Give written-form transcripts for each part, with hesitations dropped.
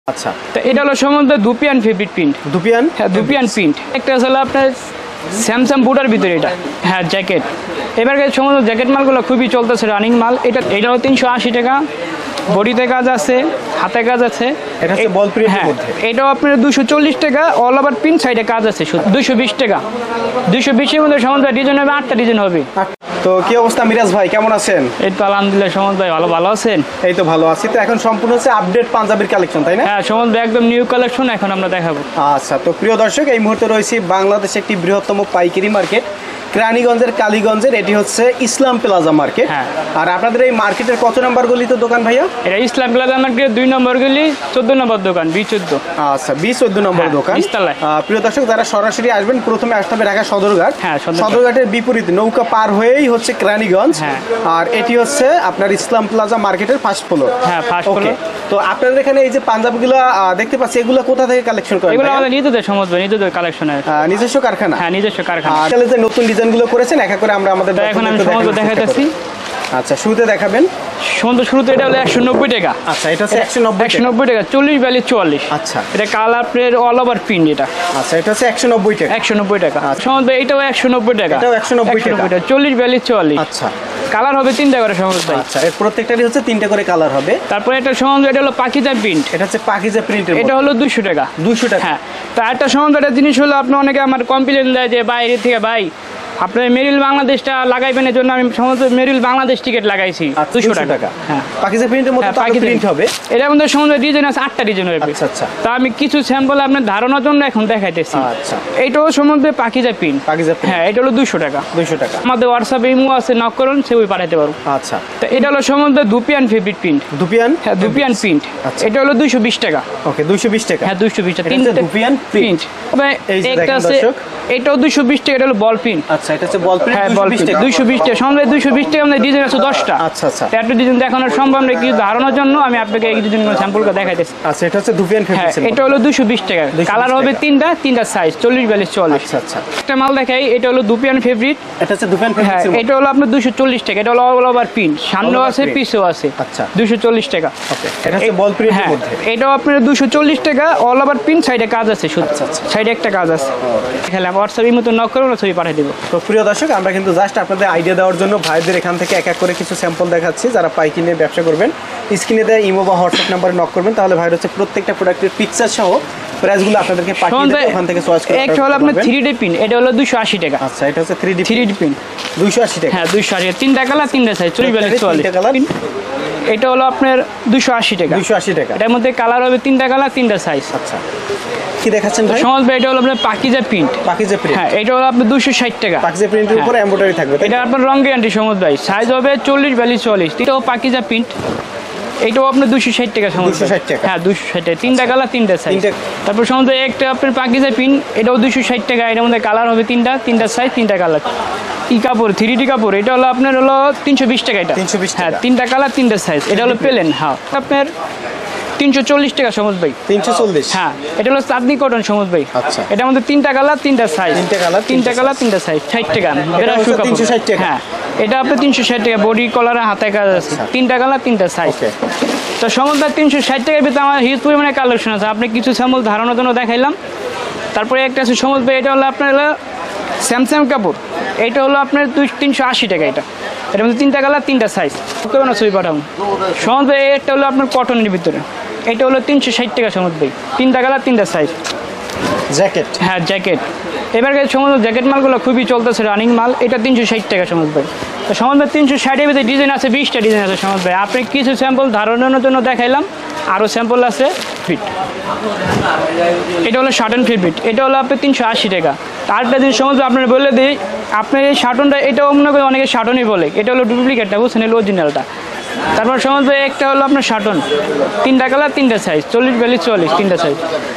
আচ্ছা, তো এটা হলো সম্বন্ধে দুপিয়ান ফেব্রিক প্রিন্ট। দুপিয়ান? হ্যাঁ, দুপিয়ান প্রিন্ট। একটা হলো আপনার স্যামসাং বুটার ভিতরে এটা, হ্যাঁ জ্যাকেট। এবার সমস্ত জ্যাকেট মালগুলো খুবই চলতেছে, রানিং মাল। এটাও 380 টাকা। বডিতে কাজ আছে, হাতে কাজ আছে। এটা হচ্ছে বল প্রিন্টের মধ্যে। এটাও আপনার 240 টাকা। অল ওভার প্রিন্ট, সাইডে কাজ আছে শুধু 220 টাকা। 220 এর মধ্যে সমস্ত ডিজাইন হবে, 8টা ডিজাইন হবে। তো কি অবস্থা মিরাজ ভাই, কেমন আছেন? এই তো আলহামদুলিল্লাহ সমন্ত ভাই, ভালো আছেন? এই তো ভালো আছি। তো এখন সম্পূর্ণ হচ্ছে আপডেট পাঞ্জাবির কালেকশন, তাই না? হ্যাঁ, সমন্ত একদম নিউ কালেকশন এখন আমরা দেখাবো। আচ্ছা, তো প্রিয় দর্শক, এই মুহূর্তে রয়েছি বাংলাদেশে একটি বৃহত্তম পাইকারি মার্কেট, কেরানীগঞ্জের কালীগঞ্জের। এটি হচ্ছে ইসলাম প্লাজা মার্কেট। হ্যাঁ। আর আপনাদের এই মার্কেটের কত নাম্বার গলিতে দোকান ভাইয়া? এটা ইসলাম প্লাজা মার্কেট 2 নম্বর গলি, 14 নম্বর দোকান, B14। আচ্ছা, 20-14 নম্বর দোকান। প্রিয় দর্শক, যারা সরাসরি আসবেন প্রথমে আসতে হবে ঢাকা সদরঘাট। হ্যাঁ, সদরঘাটের বিপরীতে নৌকা পার হয়েই হচ্ছে কেরানীগঞ্জ। হ্যাঁ। আর এটি হচ্ছে আপনার ইসলাম প্লাজা মার্কেটের ফার্স্ট ফ্লোর। হ্যাঁ, ফার্স্ট ফ্লোর। তো আপনাদের এখানে এই যে পাঞ্জাবিগুলো দেখতে পাচ্ছি, এগুলো কোথা থেকে কালেকশন করেন? এগুলো আমাদের নিজেদের সমস্ত, নিজেদের কালেকশনের। নিজস্ব কারখানা? হ্যাঁ, নিজস্ব কারখানা। আর তাহলে যে নতুন ডিজাইনগুলো করেছেন একা করে আমরা আমাদের এখন আমি সমস্ত দেখাইতেছি। আচ্ছা, শুরুতে দেখাবেন। শুরুতে এটা হলো 190 টাকা। আচ্ছা, এটা হচ্ছে 190 টাকা। 40-42-44। আচ্ছা, এটা colour plate all over print এটা। আচ্ছা, এটা হচ্ছে 190 টাকা। 190 টাকা। সমস্ত এটাও 190 টাকা। এটাও 190 টাকা। 40-42-44। আচ্ছা, কালার হবে 3টা করে সমস্ত। আচ্ছা, এর প্রত্যেকটারই হচ্ছে 3টে করে কালার হবে। তারপরে এটা সমস্ত, এটা হলো পাকিজা প্রিন্ট। এটা হচ্ছে পাকিজা প্রিন্টের। এটা হলো 200 টাকা। 200 টাকা। হ্যাঁ। তো একটা সমস্ত একটা জিনিস হলো, আপনি অনেকে আমার কমপ্লেন দেয় যে বাইরে থেকে, ভাই আপনার মেরিল বাংলাদেশটা লাগাইবেন, এর জন্য আমি সমস্ত মেরিল বাংলাদেশ টিকিট লাগাইছি 200 টাকা। হ্যাঁ, পাকিজা প্রিন্টের মধ্যে পাকিজা প্রিন্ট হবে। এর মধ্যে সমস্ত ডিজাইন আছে, 8টা ডিজাইন হবে। আচ্ছা আচ্ছা। তা আমি কিছু স্যাম্পল আপনার ধারণার জন্য এখন দেখাইতেছি। আচ্ছা, এইটাও সম্বন্ধে পাকিজা প্রিন্ট। পাকিজা প্রিন্ট। হ্যাঁ, এটা হলো 200 টাকা। 200 টাকা। আমাদের হোয়াটসঅ্যাপে ইমো আছে, নক করুন, সেভাবে পাঠাতে পারবো। আচ্ছা, তো এটা হলো সম্বন্ধে দুপিয়ান ফেব্রিক প্রিন্ট। দুপিয়ান? হ্যাঁ, দুপিয়ান প্রিন্ট। এটা হলো 220 টাকা। ওকে, 220 টাকা। হ্যাঁ, 220 টাকা। তিনটা দুপিয়ান প্রিন্ট। তবে একটা আছে, এটাও 220 টাকা। এটা হলো বল প্রিন্ট। আচ্ছা, এটা হচ্ছে বল প্রিন্ট। হ্যাঁ, বল প্রিন্ট 220 টাকা। সঙ্গে 220 টাকা আমাদের ডিজাইন আছে 10টা। আচ্ছা আচ্ছা। একটা ডিজাইন দেখানোর সম্ভব নেই, কিছু ধারণার জন্য আমি আপনাকে এই ডিজাইনগুলো স্যাম্পলটা দেখাইতেছি। আচ্ছা, এটা হচ্ছে দুপিয়ান ফেব্রিক। হ্যাঁ, এটা হলো 220 টাকা। কালার হবে 3টা সাইজ, 40-42-44। আচ্ছা আচ্ছা। একটা মাল দেখাই, এটা হলো দুপিয়ান ফেব্রিক। এটা হচ্ছে দুপিয়ান ফেব্রিক। হ্যাঁ, এটা হলো আপনার 240 টাকা। এটা হলো অল ওভার প্রিন্ট, সামনেও আছে পিছেও আছে। আচ্ছা, 240 টাকা। ওকে, এটা হচ্ছে বল প্রিন্টের মধ্যে। এটাও আপনার 240 টাকা। অল ওভার প্রিন্ট, সাইডে কাজ আছে শুধু। আচ্ছা আচ্ছা। সাইডে একটা কাজ আছে। খেলে হোয়াটসঅ্যাপের মতো নক করুন, ছবি পাঠিয়ে দেবো। তো প্রিয় দর্শক, আমরা কিন্তু জাস্ট আপনাদের আইডিয়া দেওয়ার জন্য ভাইদের এখান থেকে এক এক করে কিছু স্যাম্পল দেখাচ্ছি। যারা পাইকারি নিয়ে ব্যবসা করবেন, স্ক্রিনে দেওয়া ইমো বা হোয়াটসঅ্যাপ নাম্বারে নক করবেন, তাহলে ভাইর হচ্ছে প্রত্যেকটা প্রোডাক্টের পিকচার সহ প্রাইসগুলো আপনাদেরকে পাঠিয়ে দেবে, ওখান থেকে চয়েস করে। একটা হলো আপনার 3D প্রিন্ট। এটা হলো 280 টাকা। আচ্ছা, এটা হচ্ছে 3D প্রিন্ট 280 টাকা। হ্যাঁ, 280 টাকা। 3টা কালার, 3টা সাইজ, 40-42-44। এটা হলো আপনার 280 টাকা। 280 টাকা। এটার মধ্যে কালার হবে 3টা কালার, 3টা সাইজ। আচ্ছা, কি দেখাচ্ছেন ভাই? সমাজ ভাই, এটা হলো আপনার পাকিজা প্রিন্ট। পাকিজা প্রিন্ট। হ্যাঁ, এটা হলো আপনার 260 টাকা। পাকিজা প্রিন্টের উপরে এমব্রয়ডারি থাকবে। এটা আপনার রং গ্যারান্টি সমাজ ভাই। সাইজ হবে 40-42-44। এটাও পাকিজা প্রিন্ট। এটাও আপনার 260 টাকা। 260 টাকা। হ্যাঁ, 260 টাকা। 3টা কালার, 3টা সাইজ। তারপর সমাজ একটা আপনার পাকিজা প্রিন্ট, এটাও 260 টাকা। এটার মধ্যে কালার হবে 3টা সাইজ, 3টা কালার। ই কাপড়, 3D কাপড়। এটা হলো আপনার হলো 320 টাকা। এটা 320 হ্যাঁ, টাকা। 3টা কালার, 3টা সাইজ। এটা হলো প্লেন। হ্যাঁ, আপনার 340 টাকা সমজ ভাই। 340। হ্যাঁ, এটা হলো চাঁদনি কটন সমজ ভাই। আচ্ছা, এটার মধ্যে 3টা কালার, 3টা সাইজ। 3টা কালার, 3টা সাইজ, 60 টাকা। এটা হচ্ছে 360 টাকা। হ্যাঁ, এটা আপনার 360 টাকা। বডি কলারে হাতে কাজ আছে। 3টা কালার, 3টা সাইজ। তো সমস্ত 360 টাকার ভিতরে আমার হিউজ পরিমাণে কালেকশন আছে। আপনি কিছু স্যাম্পল ধারণার জন্য দেখাইলাম। তারপরে একটা আছে সমজ ভাই, এটা হলো আপনার হলো স্যামসাং কাপড়। এটা হলো আপনার 380 টাকা। এটার মধ্যে 3টা কালার, 3টা সাইজ। কেমন ছবি পাঠাবো সমজ ভাই। এটা হলো আপনার কটনের ভিতরে। এটা হলো 360 টাকা সমজ ভাই। 3টা কালার, 3টা সাইজ। জ্যাকেট? হ্যাঁ, জ্যাকেট। এবার সমস্ত জ্যাকেট মালগুলো খুবই চলতেছে, রানিং মাল। এটা 360 টাকা সমজ ভাই। তো সমজ ভাই 360 এর ভিতরে ডিজাইন আছে 20টা ডিজাইন আছে সমজ ভাই। আপনি কিছু স্যাম্পল ধারণার জন্য দেখাইলাম, আরও স্যাম্পল আছে। ফিট, এটা হলো শার্টন ফিট। এটা হলো আপনার 380 টাকা। আরেকটা জিনিস সমজ আপনার বলে দিই, আপনার এই শার্টনটা, এটাও মনে করি অনেকে শার্টনই বলে। এটা হলো ডুপ্লিকেটটা, বুঝছেন, এলো অরিজিনালটা। তারপর সমজ ভাই একটা হলো আপনার শার্টন, 3টা কালার, 3টা সাইজ, 40-42-44, 3টা সাইজ।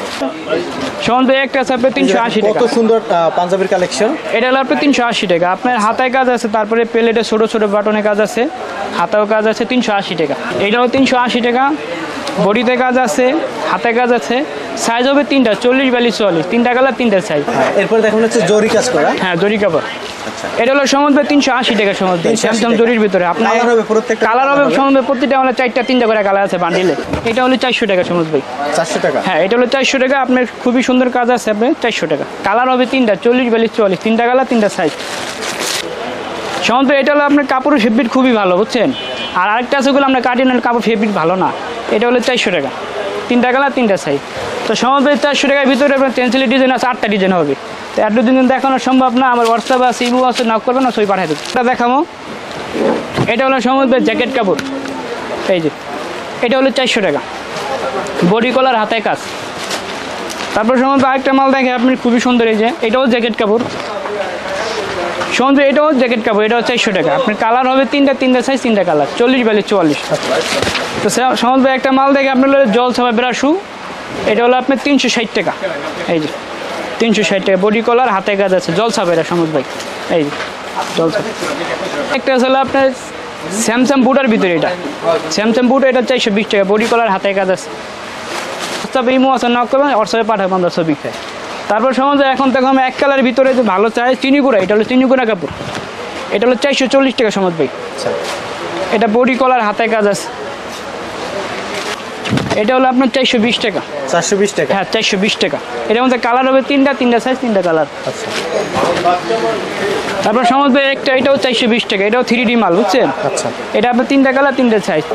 সমজ ভাই একটা আছে আপনার 380 টাকা। কত সুন্দর পাঞ্জাবির কালেকশন। এটা হলো আপনার 380 টাকা। আপনার হাতায় কাজ আছে, তারপরে প্লেটে ছোট ছোট বাটনে কাজ আছে, হাতাও কাজ আছে, 380 টাকা। এটাও 380 টাকা। বডিতে কাজ আছে, হাতে কাজ আছে, সাইজ হবে তিনটা, 40-42-44, তিনটা কালার, তিনটা সাইজ। এরপর দেখুন হচ্ছে জরি কাজ করা। হ্যাঁ, জরি কাপড়। আচ্ছা, এটা হলো সমুদ্রে 380 টাকা সমুদ্রে, 380 স্যামসাং জরির ভিতরে। আপনার কালার হবে প্রত্যেকটা, কালার হবে সমুদ্রে প্রতিটা মানে 4টা 3টা করে কালার আছে বান্ডিলে। এটা হলো 400 টাকা সমুদ্র ভাই। 400 টাকা। হ্যাঁ, এটা হলো 400 টাকা। আপনার খুবই সুন্দর কাজ আছে, আপনার 400 টাকা। কালার হবে তিনটা, 40-42-44, তিনটা কালার, তিনটা সাইজ। সমুদ্র এটা হলো আপনার কাপড়ের ফেব্রিক খুবই ভালো, বুঝছেন। আর আরেকটা আছে ওগুলো আপনার কার্ডিনাল কাপড় ফেব্রিক ভালো না। এটা হলো 400 টাকা, তিনটা কালার, তিনটা সাইজ। তো সমুদ্র 400 টাকার ভিতরে আপনার পেন্সিলের ডিজাইন আছে 8টা ডিজাইন হবে। তো এত দিন দেখানো সম্ভব না, আমার হোয়াটসঅ্যাপ আছে, ইমো আছে, নক করবেন না, ছবি পাঠিয়ে দেবো। এটা দেখাবো, এটা হলো সমুদ্রের জ্যাকেট কাপড়। এই যে এটা হলো 400 টাকা, বডি কলার, হাতায় কাজ। তারপর সমুদ্র আরেকটা মাল দেখে আপনি খুবই সুন্দর, এই যে এটাও জ্যাকেট কাপড়। সমুদ্র এটাও জ্যাকেট কাপড়, এটাও 400 টাকা। আপনার কালার হবে তিনটা, তিনটা সাইজ, তিনটা কালার, 40-42-44। তো সমুদ্র একটা মাল দেখে আপনার জল ছাপা ব্রাশু, এটা হলো আপনার 360 টাকা। এই যে 360 টাকা, বডি কলার, হাতে কাজ আছে, জল ছাপা। এটা সমুদ্র ভাই, এই যে জল ছাপা। একটা আসলে আপনার স্যামসাং বুটার ভিতরে, এটা স্যামসাং বুট, এটা 420 টাকা, বডি কলার, হাতে কাজ আছে। তবে ইমো আছে, নক করবেন, হোয়াটসঅ্যাপে পাঠাবেন ছবি। তারপর সমুদ্র এখন দেখো আমি এক কালারের ভিতরে যে ভালো চাই চিনিগুড়া, এটা হলো চিনিগুড়া কাপড়। এটা হলো 440 টাকা সমুদ্র ভাই। এটা বডি কলার, হাতে কাজ আছে। এটা হলো আপনার 420 টাকা। 420 টাকা। হ্যাঁ, 420 টাকা। এটার মধ্যে কালার হবে তিনটা, তিনটা সাইজ, তিনটা কালার। আচ্ছা, তারপর সমুদ্র একটা, এটাও 420 টাকা, এটাও 3D মাল, বুঝছেন। আচ্ছা, এটা আপনার তিনটা কালার, তিনটা সাইজ।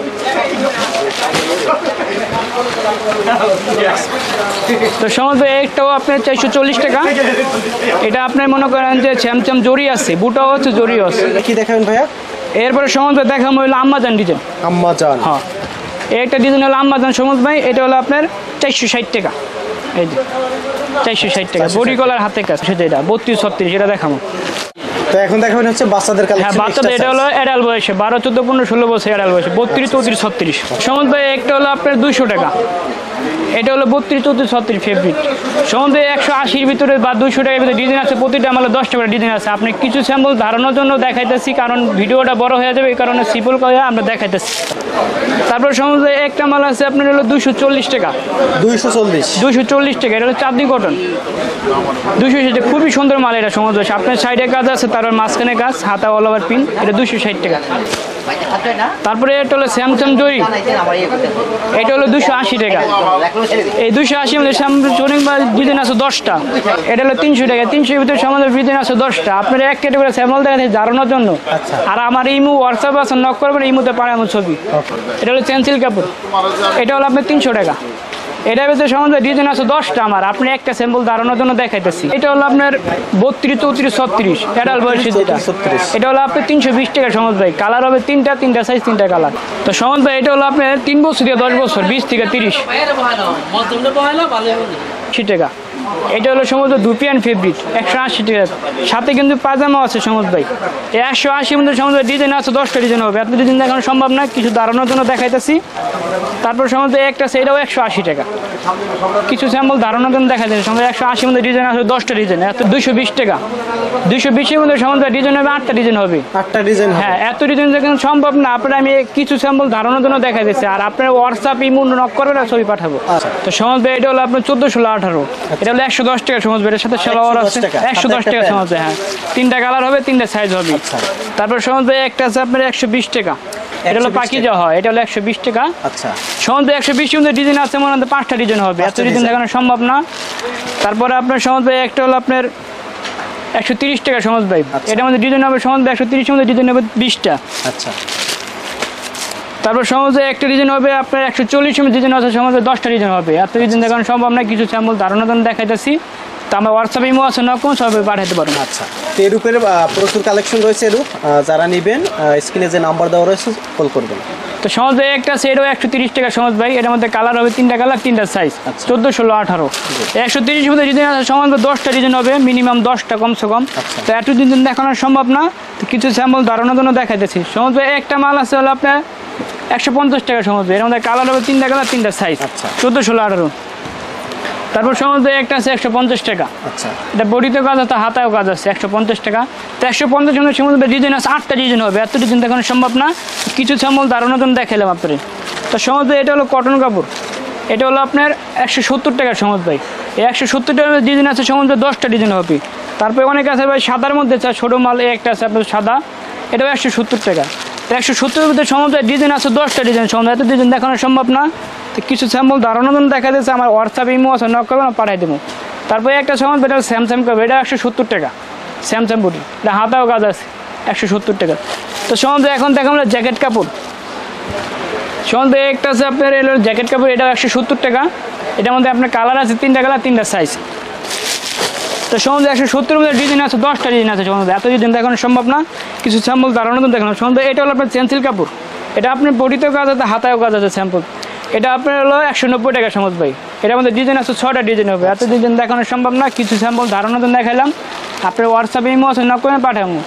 তো সমুদ্র একটাও আপনার 440 টাকা। এটা আপনার মনে করেন যে স্যামসাং জরি আছে, বুটাও হচ্ছে, জরিও আছে। কি দেখাবেন ভাইয়া? এরপরে সমুদ্র দেখাবো হলো আম্মাজান ডিজাইন। আম্মাজান। হ্যাঁ, একটা ডিজাইন হলো আম্মাজান সমুদ্র ভাই। এটা হলো আপনার 460 টাকা। এই যে 460 টাকা, বডি কলার, হাতে কাজ। সেটা এটা 32-36, এটা দেখাবো। তো এখন দেখাবেন হচ্ছে বাচ্চাদের কালেকশন। হ্যাঁ, বাচ্চাদের এটা হলো অ্যাডাল্ট বয়সে 12, 14, 15, 16 বছর অ্যাডাল্ট বয়সে 32, 34, 36। সমুদ্র ভাই একটা হলো আপনার 200 টাকা। এটা হলো 32, 34, 36 ফেব্রিক। সমুদ্র 180-র ভিতরে বা 200 টাকার ভিতরে ডিজাইন আছে, প্রতিটা আমার 10 টাকা ডিজাইন আছে। আপনি কিছু স্যাম্পল ধারণার জন্য দেখাইতেছি, কারণ ভিডিওটা বড় হয়ে যাবে, এই কারণে সিম্পল করে আমরা দেখাইতেছি। তারপর সমুদ্র একটা মাল আছে আপনার হলো 240 টাকা। 240 টাকা, এটা হলো চাঁদনি কটন। 260 টাকা, খুবই সুন্দর মাল এটা সমুদ্র। আপনার সাইডে কাজ আছে, তারপর মাঝখানে কাজ, হাতা অল ওভার পিন। এটা 260 টাকা। তারপরে এটা হলো স্যামসাং জরি, এটা হলো 280 টাকা। এই 280 মধ্যে স্যামসাং জরি ডিজাইন আছে 10টা। এটা হলো 300 টাকা। 300-এর ভিতরে সামান্য ডিজাইন আছে 10টা। আপনার এক ক্যাটাগরি স্যাম্পল দেখাতে জানানোর জন্য। আর আমার ইমো, হোয়াটসঅ্যাপ আছে, নক করবেন, ইমোতে পারে আমার ছবি। এটা হলো পেন্সিল কাপড়, এটা হলো আপনার 300 টাকা। এটার ভিতরে সম্বন্ধে ডিজাইন আছে 10টা। আমার আপনি একটা স্যাম্পল ধারণার জন্য দেখাইতেছি। এটা হলো আপনার 32, 34, 36 অ্যাডাল্ট বয়সী যেটা। এটা হলো আপনার 320 টাকা সমুদ্র ভাই। কালার হবে তিনটা, তিনটা সাইজ, তিনটা কালার। তো সমুদ্র ভাই এটা হলো আপনার 3 বছর থেকে 10 বছর, 20 থেকে 30 টাকা। এটা হলো সমুদ্র দুপিয়ান ফেব্রিক, 180 টাকা। সাথে কিন্তু পাজামা আছে সমুদ্র ভাই। 180 মধ্যে সমুদ্র ডিজাইন আছে 10টা ডিজাইন হবে। এত ডিজাইন দেখানো সম্ভব না, কিছু ধারণার জন্য দেখাইতেছি। তারপর সমুদ্র একটা সেটাও 180 টাকা। কিছু স্যাম্পল ধারণার জন্য দেখাইতেছি। সমুদ্র 180 মধ্যে ডিজাইন আছে 10টা ডিজাইন, এত 220 টাকা। 220-এর মধ্যে সমুদ্র ডিজাইন হবে 8টা ডিজাইন হবে। 8টা ডিজাইন? হ্যাঁ, এত ডিজাইন দেখানো সম্ভব না। আপনার আমি কিছু স্যাম্পল ধারণার জন্য দেখাইতেছি। আর আপনার হোয়াটসঅ্যাপ, ইমো, নক করবেন, ছবি পাঠাবো। তো সমুদ্র এটা হলো আপনার 14, 16, 18। এটা হলো 110 টাকা সমুদ্র। এর সাথে সালোয়ার আছে 110 টাকা সমুদ্র। হ্যাঁ, তিনটা কালার হবে, তিনটা সাইজ হবে। তারপর সমুদ্র একটা আছে আপনার 120 টাকা। এটা হলো পাখি যা হয়, এটা হলো 120 টাকা। আচ্ছা, সমুদ্র 120 মধ্যে ডিজাইন আছে মনে হয় 5টা ডিজাইন হবে। এত ডিজাইন দেখানো সম্ভব না। তারপরে আপনার সমুদ্র একটা হলো আপনার 130 টাকা সমুদ্র ভাই। এটার মধ্যে ডিজাইন হবে সমুদ্র 130 মধ্যে ডিজাইন হবে 20টা। আচ্ছা। তারপর সমুদ্র একটা ডিজাইন হবে আপনার 140 মধ্যে ডিজাইন আছে সমুদ্র 10টা ডিজাইন হবে। এত ডিজাইন দেখানো সম্ভব না, কিছু স্যাম্পল ধারণা দেখাইতেছি। তো আমরা হোয়াটসঅ্যাপে ইমো আছে, নকম সবাই পাঠাতে পারবো। আচ্ছা, তো এরূপের প্রচুর কালেকশন রয়েছে। এরূপ যারা নেবেন স্ক্রিনে যে নাম্বার দেওয়া রয়েছে কল করবেন। তো সমুদ্র একটা সেটও 130 টাকা সমুদ্র ভাই। এটার মধ্যে কালার হবে তিনটা কালার, তিনটা সাইজ, 14, 16, 18। 130 মধ্যে ডিজাইন আছে সমুদ্র 10টা ডিজাইন হবে, মিনিমাম 10টা কমসে কম। তো এত ডিজাইন দেখানো সম্ভব না, তো কিছু স্যাম্পল ধারণার জন্য দেখাইতেছি। সমুদ্র একটা মাল আছে হলো আপনার 150 টাকা সমুদ্র। এর মধ্যে কালার হবে তিনটা কালার, তিনটা সাইজ, 14, 16, 18। তারপর সমুদ্র একটা আছে 150 টাকা। আচ্ছা, এটা বডিতে কাজ আছে, হাতায়ও কাজ আছে, 150 টাকা। তো 150 মধ্যে সমুদ্র ডিজাইন আছে 8টা ডিজাইন হবে। এত ডিজাইন দেখানো সম্ভব না, কিছু স্যাম্পল ধারণার জন্য দেখাইলাম আপনার। তো সমুদ্র এটা হলো কটন কাপড়, এটা হলো আপনার 170 টাকা সমাজ ভাই। এই 170 টাকার ডিজাইন আছে সমাজ ভাই, 10টা ডিজাইন হবে। তারপরে অনেক আছে ভাই সাদার মধ্যে চাই, ছোটো মাল এই একটা আছে আপনার সাদা, এটাও 170 টাকা। 170-এর মধ্যে সমাজ ভাই ডিজাইন আছে 10টা ডিজাইন সমাজ, এত ডিজাইন দেখানো সম্ভব না। তো কিছু স্যাম্পল ধারণার জন্য দেখা দিয়েছে, আমার হোয়াটসঅ্যাপ ইমো আছে, নক করবেন পাঠাই দেবো। তারপরে একটা সমাজ এটা স্যামসাং করবে, এটা 170 টাকা স্যামসাং বুটি, এটা হাতাও কাজ আছে 170 টাকা। তো সমাজ এখন দেখাম জ্যাকেট কাপড়। সমাজ একটা আছে আপনার এলো জ্যাকেট কাপড়, এটা 170 টাকা। এটার মধ্যে আপনার কালার আছে 3টা কালার 3টা সাইজ। তো সমাজ 170-এর মধ্যে ডিজাইন আছে 10টা ডিজাইন আছে সমাজ, এত ডিজাইন দেখানো সম্ভব না, কিছু স্যাম্পল ধারণা তো দেখানো সমাজ। এটা হলো আপনার চেন্সিল কাপড়, এটা আপনার বডিতেও কাজ আছে হাতায়ও কাজ আছে স্যাম্পল, এটা আপনার হলো 190 টাকা সমাজ ভাই। এটার মধ্যে ডিজাইন আছে 6টা ডিজাইন হবে, এত ডিজাইন দেখানো সম্ভব না, কিছু স্যাম্পল ধারণা তো দেখাইলাম। আপনার হোয়াটসঅ্যাপে ইমো আছে, নক করে পাঠাবো।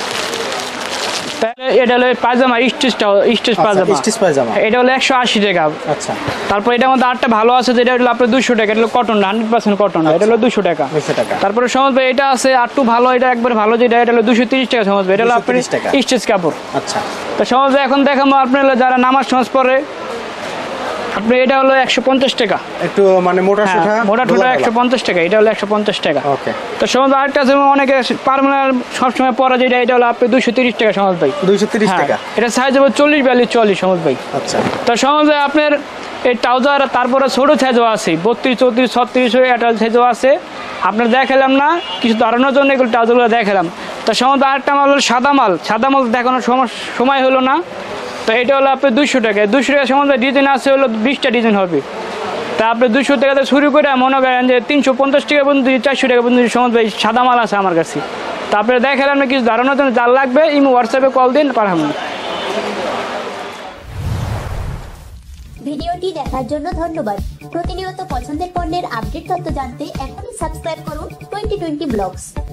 এটা হলো পায়জামা, স্টিচ পায়জামা, এটা হলো 180 টাকা। আচ্ছা, তারপর এটার মধ্যে আরেকটা ভালো আছে যেটা হলো আপনার 200 টাকা, এটা হলো কটন, 100% কটন, এটা হলো 200 টাকা। তারপরে সমাজ ভাই এটা আছে আরটু ভালো, এটা একবার ভালো যেটা, এটা হলো 230 টাকা সমাজ ভাই, এটা হলো আপনার স্টিচ কাপড়। আচ্ছা, তো সমাজ ভাই এখন দেখাবো আপনার যারা নামাজ সমাজ পড়ে, আপনি এটা হলো 150 টাকা, একটু মানে মোটা ঠোঁটা 150 টাকা, এটা হলো 150 টাকা। ওকে। তো সমাজ আরেকটা আছে অনেকে পার্মানেন্ট সবসময় পরা যেটা, এটা হলো আপনি 230 টাকা সমাজ ভাই, 230 টাকা। এটা সাইজ হবে 40-42-44 সমাজ ভাই। আচ্ছা, তো সমাজ ভাই আপনার এই ট্রাউজার, তারপরে ছোট সাইজও আছে 32-34-36 এটা সাইজও আছে, আপনার দেখালাম না কিছু ধারণার জন্য এগুলো ট্রাউজারগুলো দেখালাম। তো সমাজ আরেকটা মাল হলো সাদা মাল দেখানোর সময় হলো না। তো এটা হলো আপনার 200 টাকা, 200 টাকা সম্বন্ধে ডিজাইন আছে হলো 20টা ডিজাইন হবে। তা আপনি 200 টাকাতে শুরু করে মনে করেন যে 350 টাকা পর্যন্ত 400 টাকা পর্যন্ত সম্বন্ধে সাদা মাল আছে আমার কাছে। তা আপনি দেখালাম না কিছু ধারণার জন্য, যার লাগবে ইমো হোয়াটসঅ্যাপে কল দিন, পাঠাবো। ভিডিওটি দেখার জন্য ধন্যবাদ। প্রতিনিয়ত পছন্দের পণ্যের আপডেট তথ্য জানতে এখনই সাবস্ক্রাইব করুন 2020 ব্লগস।